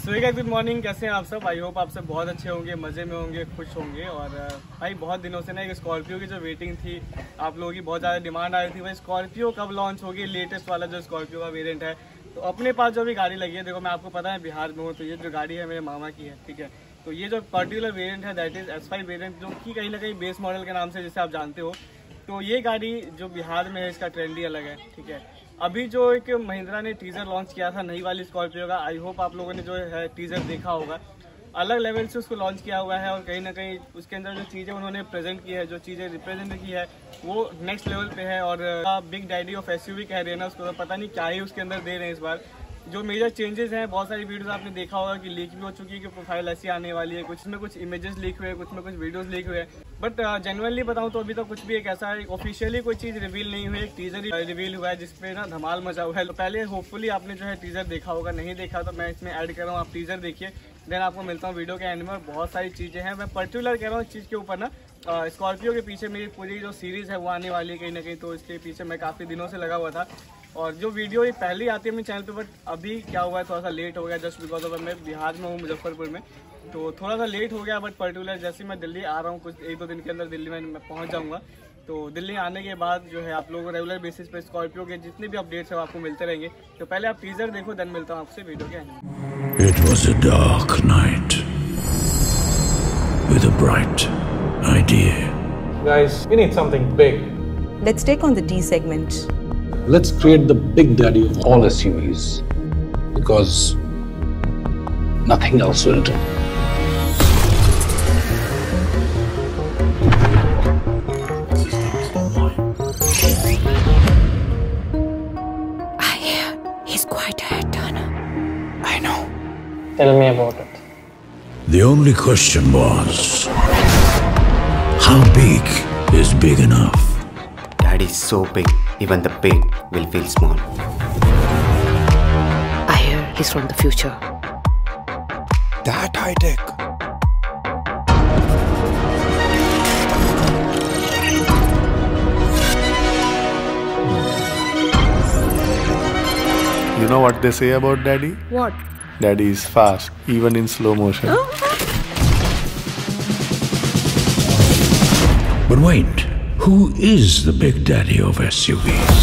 So good morning, कैसे हैं आप सब। आई होप आप सब बहुत अच्छे होंगे, मज़े में होंगे, खुश होंगे। और भाई बहुत दिनों से ना एक स्कॉर्पियो की जो वेटिंग थी, आप लोगों की बहुत ज़्यादा डिमांड आ रही थी भाई स्कॉर्पियो कब लॉन्च होगी, लेटेस्ट वाला जो स्कॉर्पियो का वेरिएंट है। तो अपने पास जो भी गाड़ी लगी है, देखो मैं आपको पता है बिहार में हूँ, तो ये जो गाड़ी है मेरे मामा की है, ठीक है। तो ये जो पर्टिकुलर वेरिएंट है दैट इज़ S5 वेरिएंट, जो कि कहीं ना कहीं बेस मॉडल के नाम से जिसे आप जानते हो। तो ये गाड़ी जो बिहार में है, इसका ट्रेंड ही अलग है, ठीक है। अभी जो एक महिंद्रा ने टीजर लॉन्च किया था नई वाली स्कॉर्पियो का, आई होप आप लोगों ने जो है टीजर देखा होगा। अलग लेवल से उसको लॉन्च किया हुआ है और कहीं ना कहीं उसके अंदर जो चीज़ें उन्होंने प्रेजेंट की है, जो चीज़ें रिप्रेजेंट की है, वो नेक्स्ट लेवल पे है। और बिग डैडी ऑफ SUV कह रहे हैं ना उसको, तो पता नहीं क्या ही उसके अंदर दे रहे हैं इस बार। जो मेजर चेंजेस हैं, बहुत सारी वीडियोस आपने देखा होगा कि लीक भी हो चुकी है कि प्रोफाइल ऐसी आने वाली है, कुछ में कुछ इमेजेस लीक हुए, कुछ में कुछ वीडियोस लीक हुए। बट जेन्युइनली बताऊं तो अभी तो कुछ भी एक ऐसा है ऑफिशियली कोई चीज़ रिवील नहीं हुई, एक टीजर ही रिवील हुआ है जिसपे ना धमाल मचा हुआ है। तो पहले होपफुली आपने जो है टीजर देखा होगा, नहीं देखा तो मैं इसमें ऐड कर रहा हूँ, आप टीजर देखिए, देन आपको मिलता हूँ वीडियो के एंड में। बहुत सारी चीज़ें हैं, मैं पर्टिकुलर कह रहा हूँ इस चीज़ के ऊपर ना, स्कॉर्पियो के पीछे मेरी पूरी जो सीरीज़ है वो आने वाली है कहीं ना कहीं। तो इसके पीछे मैं काफ़ी दिनों से लगा हुआ था और जो वीडियो ये पहले ही आती है अपने चैनल पे, बट अभी क्या हुआ है थोड़ा सा लेट हो गया, जस्ट बिकॉज ऑफ मैं बिहार में हूँ, मुजफ्फरपुर में, तो थोड़ा सा लेट हो गया। बट पर्टिकुलर जैसे मैं दिल्ली आ रहा हूँ, कुछ 1-2 दिन के अंदर दिल्ली में मैं पहुँच जाऊँगा। तो दिल्ली आने के बाद जो है आप लोगों को रेगुलर बेसिस पे स्कॉर्पियो के जितने भी अपडेट्स हैं आपको मिलते रहेंगे। तो पहले आप टीजर देखो, देन मिलता हूँ आपसे वीडियो के end. It was a dark night with a bright idea. Guys, we need something big. Let's take on the D segment. Let's create the big daddy of all SUVs because nothing else will do. I hear he's quite a head turner. I know. Tell me about it. The only question was, how big is big enough? Daddy is so big, even the pig will feel small. I hear he's from the future. That high tech. You know what they say about Daddy? What? Daddy is fast, even in slow motion. But wait, who is the big daddy of SUVs?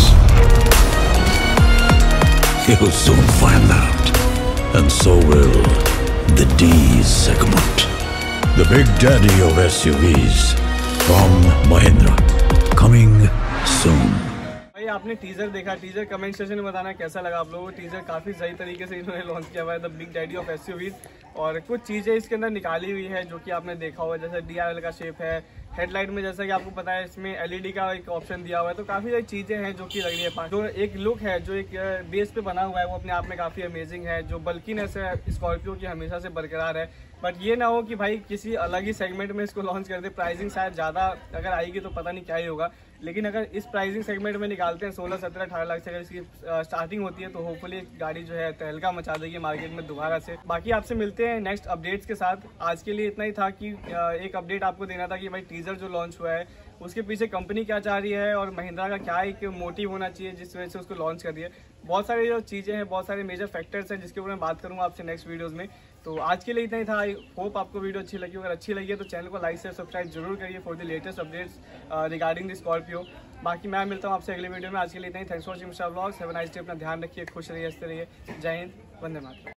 You'll soon find out, and so will the D segment. The big daddy of SUVs from Mahindra, coming soon. भाई आपने teaser देखा, teaser comment section में बताना कैसा लगा आप लोगों को। टीजर काफ़ी सही तरीके से इन्होंने लॉन्च किया हुआ है, the big daddy of SUVs। और कुछ चीज़ें इसके अंदर निकाली हुई है जो कि आपने देखा हुआ, जैसे DRL का शेप है, हेडलाइट में जैसा कि आपको पता है इसमें LED का एक ऑप्शन दिया हुआ है। तो काफ़ी सारी चीज़ें हैं जो कि लग रही है। जो एक लुक है, जो एक बेस पे बना हुआ है, वो अपने आप में काफ़ी अमेजिंग है। जो बल्कीनेस है स्कॉर्पियो की हमेशा से बरकरार है। बट ये ना हो कि भाई किसी अलग ही सेगमेंट में इसको लॉन्च कर दे। प्राइसिंग शायद ज़्यादा अगर आएगी तो पता नहीं क्या ही होगा, लेकिन अगर इस प्राइसिंग सेगमेंट में निकालते हैं 16, 17, 18 लाख से अगर इसकी स्टार्टिंग होती है, तो होपफुली गाड़ी जो है तहलका मचा देगी मार्केट में दोबारा से। बाकी आपसे मिलते हैं नेक्स्ट अपडेट्स के साथ। आज के लिए इतना ही था कि एक अपडेट आपको देना था कि भाई टीजर जो लॉन्च हुआ है उसके पीछे कंपनी क्या चाह रही है और महिंद्रा का क्या एक मोटिव होना चाहिए जिस वजह से उसको लॉन्च कर दिया। बहुत सारी जो चीज़ें हैं, बहुत सारे मेजर फैक्टर्स हैं जिसके ऊपर मैं बात करूंगा आपसे नेक्स्ट वीडियोस में। तो आज के लिए इतना ही था। आई होप आपको वीडियो अच्छी लगी। अगर अच्छी लगी है तो चैनल को लाइक से सब्सक्राइब जरूर करिए for the latest updates regarding the Scorpio. बाकी मैं मिलता हूँ आपसे अगले वीडियो में। आज के लिए इतना ही। Thanks for watching mister vlogs. Have a nice day. अपना ध्यान रखिए, खुश रहिए, हंसते रहिए। जय हिंद, वंदे मातरम।